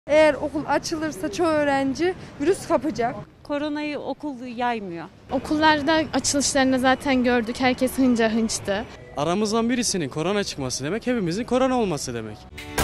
Eğer okul açılırsa çoğu öğrenci virüs kapacak. Koronayı okul yaymıyor. Okullarda açılışlarını zaten gördük. Herkes hınca hınçtı. Aramızdan birisinin korona çıkması demek, hepimizin korona olması demek.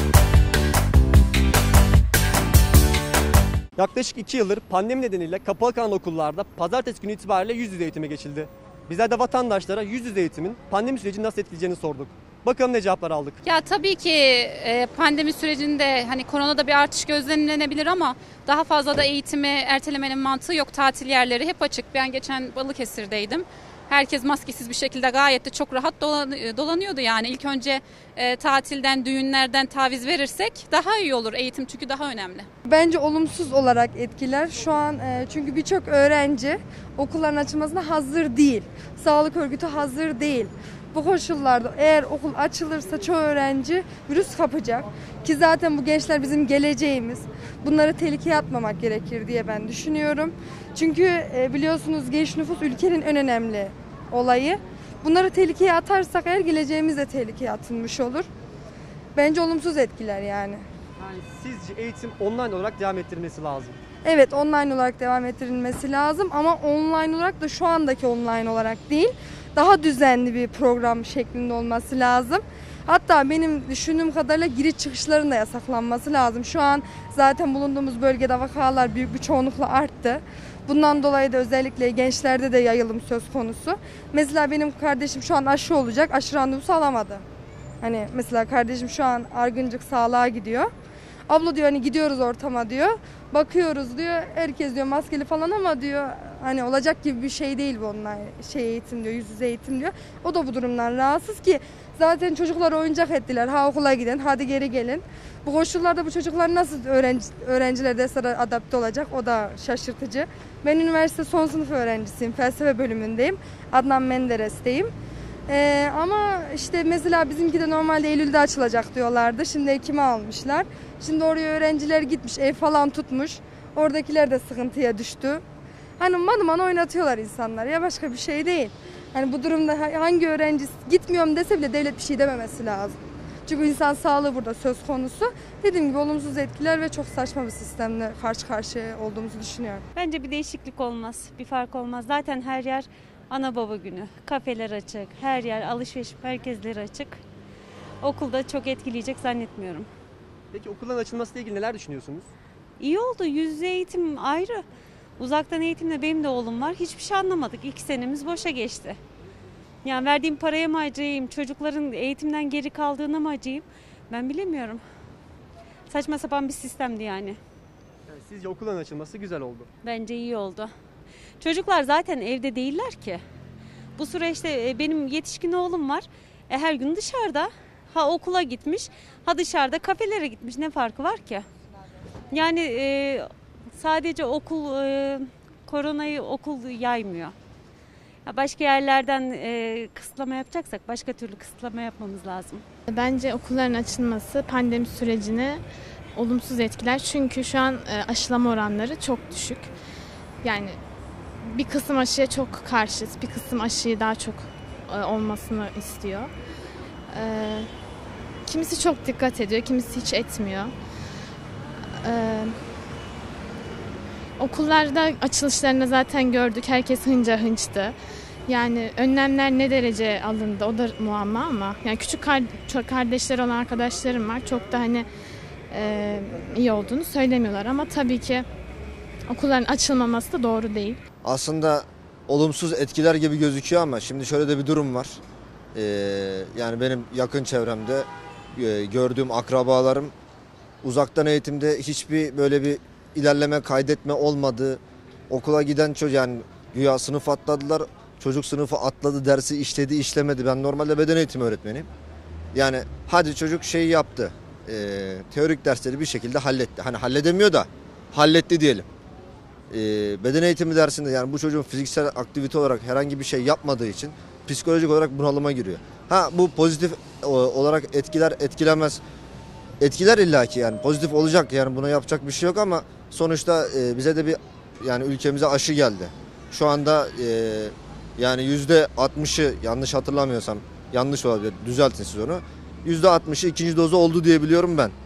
Yaklaşık 2 yıldır pandemi nedeniyle kapalı kalan okullarda pazartesi günü itibariyle yüz yüze eğitime geçildi. Bizler de vatandaşlara yüz yüze eğitimin pandemi sürecini nasıl etkileyeceğini sorduk. Bakalım ne cevaplar aldık. Ya tabii ki pandemi sürecinde hani koronada bir artış gözlemlenebilir ama daha fazla da eğitimi ertelemenin mantığı yok. Tatil yerleri hep açık. Ben geçen Balıkesir'deydim. Herkes maskesiz bir şekilde gayet de çok rahat dolanıyordu yani. İlk önce tatilden, düğünlerden taviz verirsek daha iyi olur eğitim çünkü daha önemli. Bence olumsuz olarak etkiler. Şu an çünkü birçok öğrenci okulların açılmasına hazır değil. Sağlık örgütü hazır değil. Bu koşullarda eğer okul açılırsa çoğu öğrenci virüs kapacak. Ki zaten bu gençler bizim geleceğimiz. Bunları tehlikeye atmamak gerekir diye ben düşünüyorum. Çünkü biliyorsunuz genç nüfus ülkenin en önemli olayı. Bunları tehlikeye atarsak eğer geleceğimiz de tehlikeye atılmış olur. Bence olumsuz etkiler yani. Yani sizce eğitim online olarak devam ettirilmesi lazım? Evet, online olarak devam ettirilmesi lazım ama online olarak da şu andaki online olarak değil, daha düzenli bir program şeklinde olması lazım. Hatta benim düşündüğüm kadarıyla giriş çıkışların da yasaklanması lazım. Şu an zaten bulunduğumuz bölgede vakalar büyük bir çoğunlukla arttı. Bundan dolayı da özellikle gençlerde de yayılım söz konusu. Mesela benim kardeşim şu an aşı olacak, aşı randevusu alamadı. Hani mesela kardeşim şu an Argıncık Sağlığa gidiyor. Abla diyor hani gidiyoruz ortama diyor. Bakıyoruz diyor. Herkes diyor maskeli falan ama diyor hani olacak gibi bir şey değil bu online eğitim diyor. Yüz yüze eğitim diyor. O da bu durumdan rahatsız ki zaten çocuklar oyuncak ettiler. Ha okula gidin, hadi geri gelin. Bu koşullarda bu çocuklar nasıl öğrenciler derslere adapte olacak? O da şaşırtıcı. Ben üniversite son sınıf öğrencisiyim. Felsefe bölümündeyim. Adnan Menderes'teyim. Ama işte mesela bizimki de normalde Eylül'de açılacak diyorlardı. Şimdi Ekim'e almışlar. Şimdi oraya öğrenciler gitmiş, ev falan tutmuş. Oradakiler de sıkıntıya düştü. Hani manuman oynatıyorlar insanlar ya başka bir şey değil. Hani bu durumda hangi öğrenci gitmiyorum dese bile devlet bir şey dememesi lazım. Çünkü insan sağlığı burada söz konusu. Dediğim gibi olumsuz etkiler ve çok saçma bir sistemle karşı karşıya olduğumuzu düşünüyorum. Bence bir değişiklik olmaz, bir fark olmaz. Zaten her yer ana baba günü. Kafeler açık, her yer alışveriş merkezleri açık. Okulda çok etkileyecek zannetmiyorum. Peki okulların açılmasıyla ilgili neler düşünüyorsunuz? İyi oldu, yüz yüze eğitim ayrı. Uzaktan eğitimle benim de oğlum var. Hiçbir şey anlamadık. 2 senemiz boşa geçti. Yani verdiğim paraya mı acıyayım, çocukların eğitimden geri kaldığına mı acıyayım? Ben bilemiyorum. Saçma sapan bir sistemdi yani. Yani sizce okulların açılması güzel oldu? Bence iyi oldu. Çocuklar zaten evde değiller ki. Bu süreçte benim yetişkin oğlum var. Her gün dışarıda. Ha okula gitmiş, ha dışarıda kafelere gitmiş. Ne farkı var ki? Yani sadece okul, koronayı okul yaymıyor. Başka yerlerden kısıtlama yapacaksak başka türlü kısıtlama yapmamız lazım. Bence okulların açılması pandemi sürecini olumsuz etkiler. Çünkü şu an aşılama oranları çok düşük. Yani bir kısım aşıya çok karşıyız, bir kısım aşıyı daha çok olmasını istiyor. Kimisi çok dikkat ediyor, kimisi hiç etmiyor. Okullarda açılışlarını zaten gördük, herkes hınca hınçtı. Yani önlemler ne derece alındı o da muamma ama yani küçük kardeşleri olan arkadaşlarım var. Çok da hani iyi olduğunu söylemiyorlar ama tabii ki okulların açılmaması da doğru değil. Aslında olumsuz etkiler gibi gözüküyor ama şimdi şöyle de bir durum var. Yani benim yakın çevremde gördüğüm akrabalarım uzaktan eğitimde hiçbir böyle bir ilerleme kaydetme olmadı. Okula giden çocuk yani güya sınıf atladılar. Çocuk sınıfı atladı, dersi işledi, işlemedi. Ben normalde beden eğitimi öğretmeniyim. Yani hadi çocuk şeyi yaptı. Teorik dersleri bir şekilde halletti. Hani halledemiyor da halletti diyelim. Beden eğitimi dersinde yani bu çocuğun fiziksel aktivite olarak herhangi bir şey yapmadığı için psikolojik olarak bunalıma giriyor. Ha bu pozitif olarak etkiler etkilemez. Etkiler illaki yani pozitif olacak yani buna yapacak bir şey yok ama sonuçta bize de bir yani ülkemize aşı geldi. Şu anda yani %60'ı yanlış hatırlamıyorsam yanlış olabilir düzeltin siz onu. %60'ı ikinci dozu oldu diye biliyorum ben.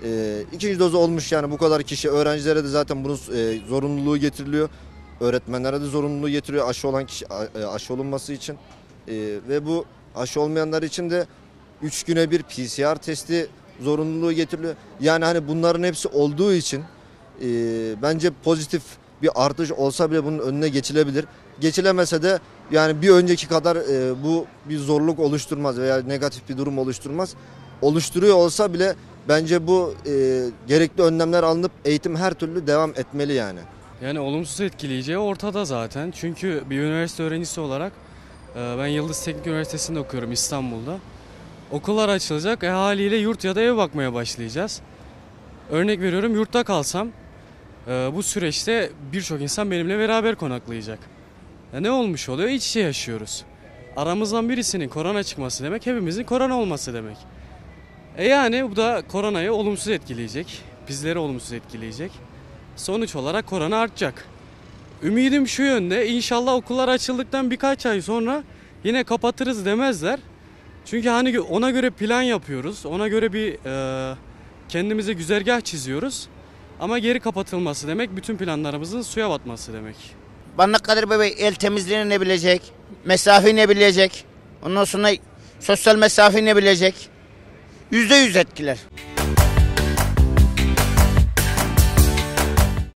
İkinci dozu olmuş yani bu kadar kişi, öğrencilere de zaten bunun zorunluluğu getiriliyor. Öğretmenlere de zorunluluğu getiriyor aşı olan kişi aşı olunması için. Ve bu aşı olmayanlar için de 3 güne bir PCR testi zorunluluğu getiriliyor. Yani hani bunların hepsi olduğu için bence pozitif bir artış olsa bile bunun önüne geçilebilir. Geçilemese de yani bir önceki kadar bu bir zorluk oluşturmaz veya negatif bir durum oluşturmaz. Oluşturuyor olsa bile bence bu gerekli önlemler alınıp eğitim her türlü devam etmeli yani. Yani olumsuz etkileyeceği ortada zaten. Çünkü bir üniversite öğrencisi olarak ben Yıldız Teknik Üniversitesi'nde okuyorum İstanbul'da. Okullar açılacak. Haliyle yurt ya da ev bakmaya başlayacağız. Örnek veriyorum, yurtta kalsam bu süreçte birçok insan benimle beraber konaklayacak. Ne olmuş oluyor? İç içe yaşıyoruz. Aramızdan birisinin korona çıkması demek hepimizin korona olması demek. Yani bu da koronayı olumsuz etkileyecek. Bizleri olumsuz etkileyecek. Sonuç olarak korona artacak. Ümidim şu yönde, inşallah okullar açıldıktan birkaç ay sonra yine kapatırız demezler. Çünkü hani ona göre plan yapıyoruz. Ona göre bir kendimize güzergah çiziyoruz. Ama geri kapatılması demek bütün planlarımızın suya batması demek. Bana kadar böyle el temizliğini ne bilecek, mesafe ne bilecek, ondan sonra sosyal mesafe ne bilecek. %100 etkiler.